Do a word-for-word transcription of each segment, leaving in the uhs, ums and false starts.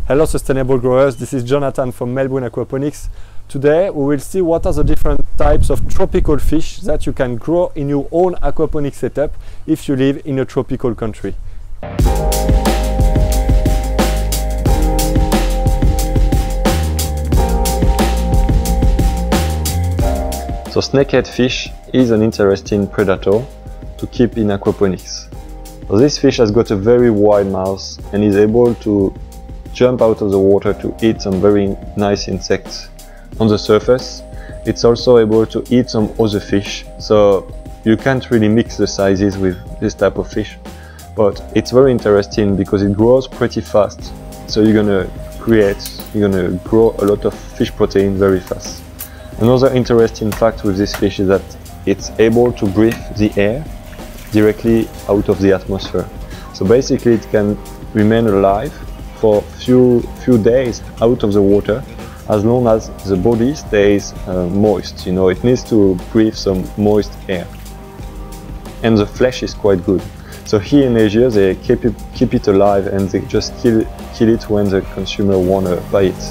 Hello sustainable growers, this is Jonathan from Melbourne Aquaponics. Today we will see what are the different types of tropical fish that you can grow in your own aquaponics setup if you live in a tropical country. So snakehead fish is an interesting predator to keep in aquaponics. So this fish has got a very wide mouth and is able to jump out of the water to eat some very nice insects on the surface. It's also able to eat some other fish, so you can't really mix the sizes with this type of fish, but it's very interesting because it grows pretty fast, so you're gonna create, you're gonna grow a lot of fish protein very fast. Another interesting fact with this fish is that it's able to breathe the air directly out of the atmosphere, so basically it can remain alive for few few days out of the water as long as the body stays uh, moist. You know, it needs to breathe some moist air, and the flesh is quite good. So here in Asia they keep it, keep it alive and they just kill, kill it when the consumer wanna buy it.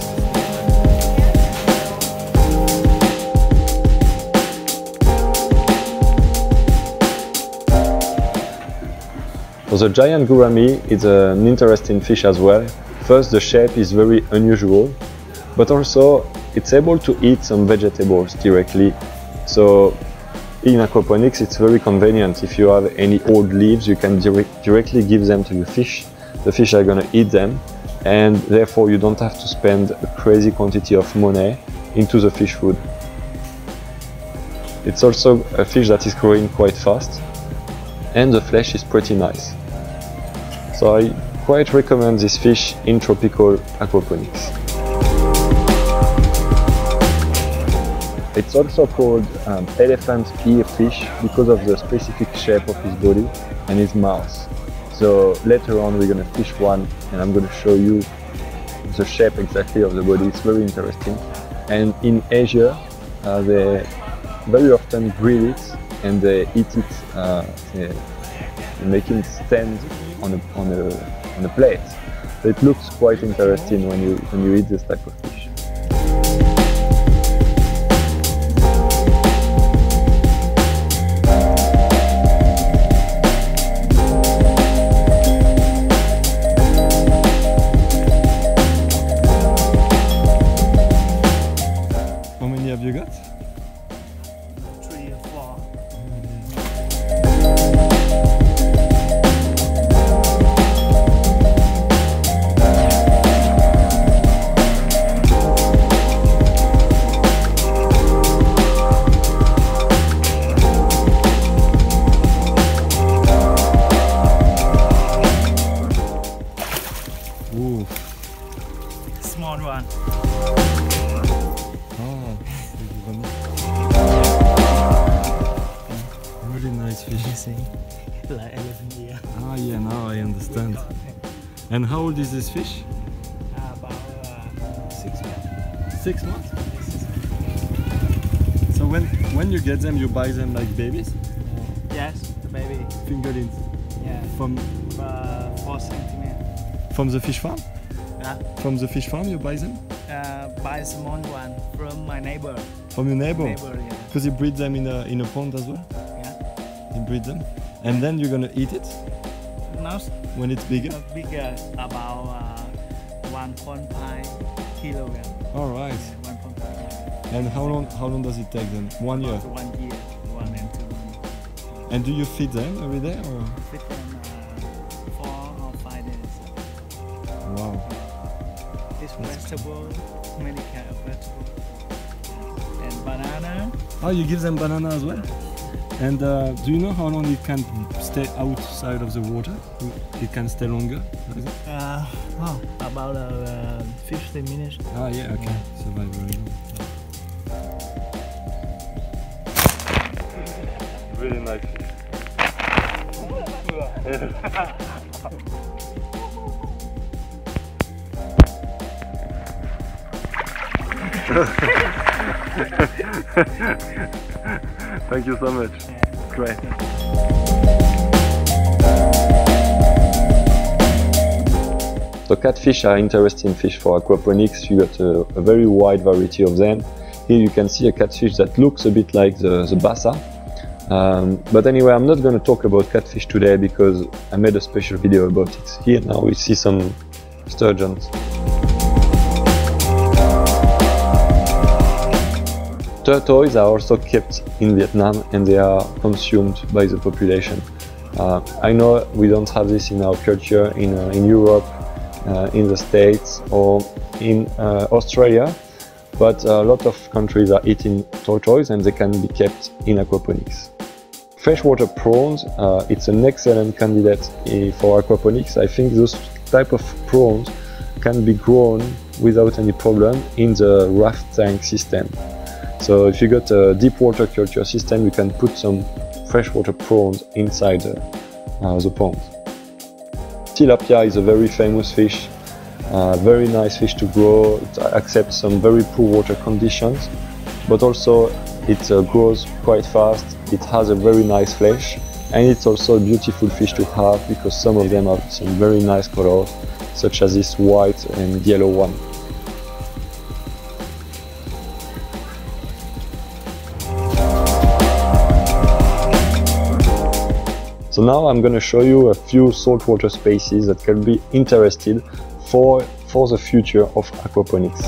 So the giant gourami is an interesting fish as well. First, the shape is very unusual, but also it's able to eat some vegetables directly. So in aquaponics it's very convenient. If you have any old leaves, you can direct, directly give them to your fish. The fish are gonna eat them, and therefore you don't have to spend a crazy quantity of money into the fish food. It's also a fish that is growing quite fast, and the flesh is pretty nice. So I quite recommend this fish in tropical aquaponics. It's also called um, elephant ear fish because of the specific shape of his body and his mouth. So later on we're going to fish one and I'm going to show you the shape exactly of the body. It's very interesting. And in Asia uh, they very often grill it and they eat it, uh, they, they make it stand on a, on a, on a plate. So it looks quite interesting when you, when you eat this type of fish. How many have you got? Three or four. Ooh. Small one. Oh, really nice fish. You see, like elephant ear. Ah, yeah, now I understand. And how old is this fish? Uh, about uh, six months. Six months. So when when you get them, you buy them like babies? Uh, yes, the baby. Fingerlings. Yeah. From Uh, four centimeters. from the fish farm? Yeah. From the fish farm you buy them? Uh, buy small one from my neighbor. From your neighbor? Neighbor, yeah. Because you breed them in a in a pond as well? Yeah. You breed them? And then you're gonna eat it Now when it's bigger? not bigger, about uh, one point five kilogram. Alright. Yeah, one point five. And how long how long does it take then? One year? One year, one and two. And do you feed them every day or? Feed them uh, four or five days. Wow. This vegetable, many kind of vegetable, and banana. Oh, you give them banana as well? And uh, do you know how long it can stay outside of the water? It can stay longer? Uh, oh, about uh, fifteen minutes. Ah, yeah, okay. Survive very long. Really nice. Thank you so much. Yeah. Great. So catfish are interesting fish for aquaponics. You got a, a very wide variety of them. Here you can see a catfish that looks a bit like the, the Basa. Um, but anyway, I'm not going to talk about catfish today because I made a special video about it. Here now we see some sturgeons. Tortoises are also kept in Vietnam and they are consumed by the population. Uh, I know we don't have this in our culture in, uh, in Europe, uh, in the States or in uh, Australia, but a lot of countries are eating tortoise and they can be kept in aquaponics. Freshwater prawns, uh, it's an excellent candidate for aquaponics. I think those type of prawns can be grown without any problem in the raft tank system. So if you got a deep water culture system, you can put some freshwater prawns inside the, uh, the pond. Tilapia is a very famous fish, uh, very nice fish to grow. It accepts some very poor water conditions, but also it uh, grows quite fast. It has a very nice flesh, and it's also a beautiful fish to have because some of them have some very nice colors, such as this white and yellow one. So now I'm going to show you a few saltwater species that can be interested for, for the future of aquaponics.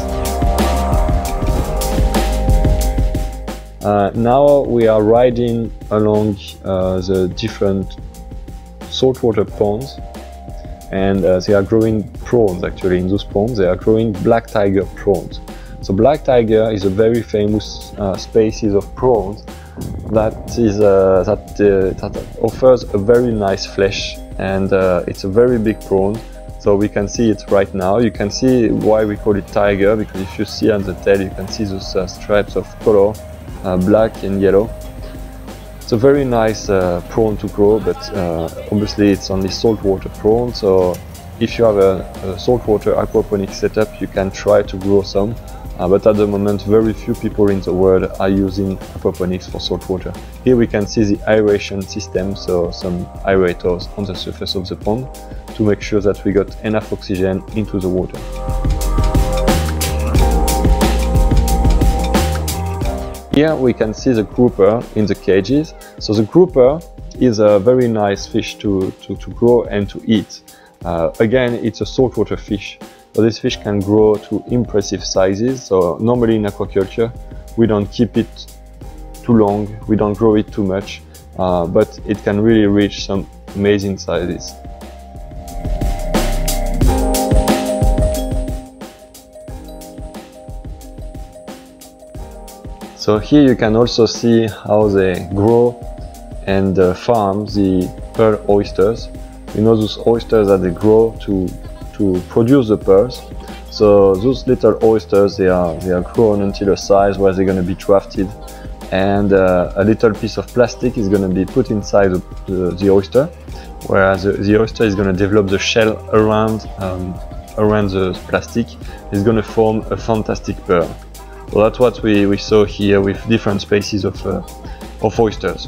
Uh, now we are riding along uh, the different saltwater ponds, and uh, they are growing prawns. Actually, in those ponds they are growing black tiger prawns. So black tiger is a very famous uh, species of prawns that is uh, that, uh, that offers a very nice flesh, and uh, it's a very big prawn. So we can see it right now. You can see why we call it tiger, because if you see on the tail you can see those uh, stripes of color, uh, black and yellow. It's a very nice uh, prawn to grow, but uh, obviously it's only saltwater prawn. So if you have a, a saltwater aquaponics setup, you can try to grow some. Uh, but at the moment, very few people in the world are using aquaponics for saltwater. Here we can see the aeration system, so some aerators on the surface of the pond to make sure that we got enough oxygen into the water. Here we can see the grouper in the cages. So the grouper is a very nice fish to, to, to grow and to eat. Uh, again, it's a saltwater fish. So this fish can grow to impressive sizes. So normally in aquaculture, we don't keep it too long, we don't grow it too much, uh, but it can really reach some amazing sizes. So here you can also see how they grow and uh, farm the pearl oysters. You know, those oysters that they grow to to produce the pearls. So those little oysters, they are they are grown until a size where they're going to be drafted, and uh, a little piece of plastic is going to be put inside the, the, the oyster, whereas the, the oyster is going to develop the shell around um, around the plastic. It's going to form a fantastic pearl. So that's what we, we saw here with different species of, uh, of oysters.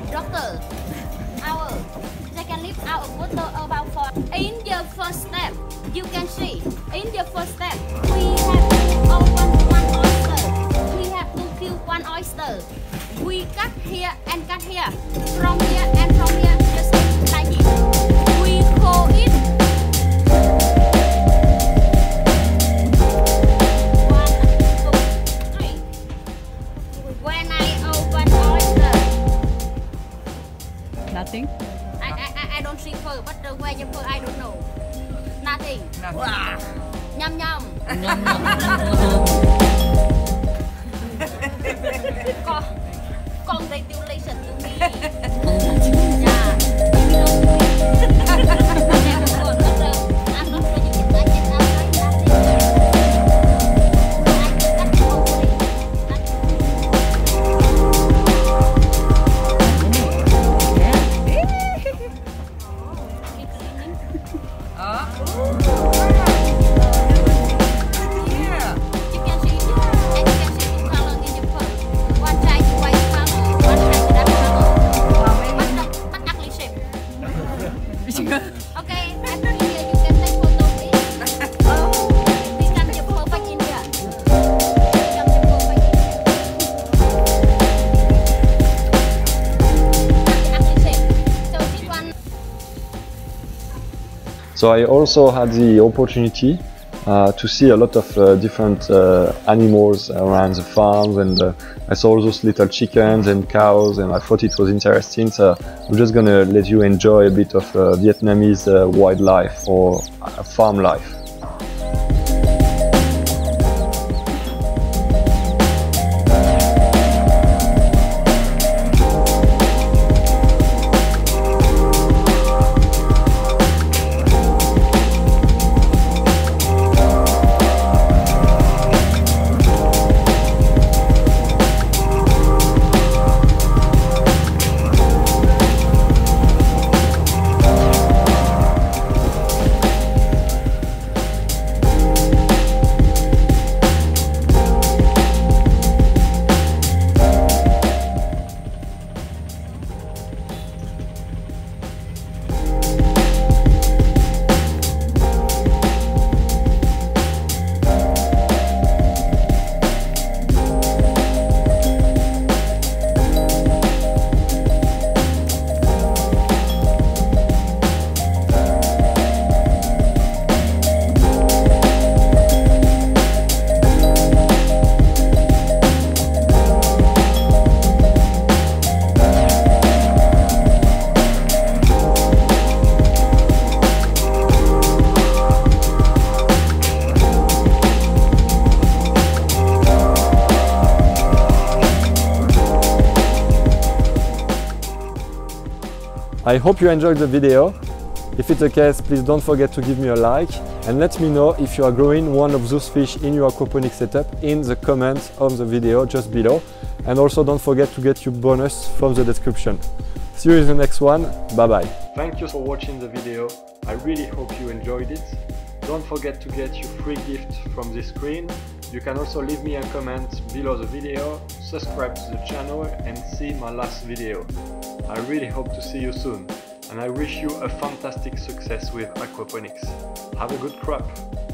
doctor. Our they can live out of water about four. In the first step, you can see. In the first step, we have to open one oyster. We have to kill one oyster. We cut here and cut here. From here and from here, just like it. We call it. One, two, three. When I open oyster. Nothing? I, I, I don't see fur, but the way you fur, I don't know. Nothing. Nothing. Nhum nhum. Con, congratulations to me. Yeah. I'm not sure you can like it. I'm like nothing. So I also had the opportunity uh, to see a lot of uh, different uh, animals around the farms, and uh, I saw all those little chickens and cows, and I thought it was interesting. So I'm just gonna let you enjoy a bit of uh, Vietnamese uh, wildlife or uh, farm life. I hope you enjoyed the video. If it's the case, please don't forget to give me a like and let me know if you are growing one of those fish in your aquaponics setup in the comments of the video just below. And also don't forget to get your bonus from the description. See you in the next one. Bye bye. Thank you for watching the video. I really hope you enjoyed it. Don't forget to get your free gift from this screen. You can also leave me a comment below the video, subscribe to the channel and see my last video. I really hope to see you soon, and I wish you a fantastic success with aquaponics. Have a good crop!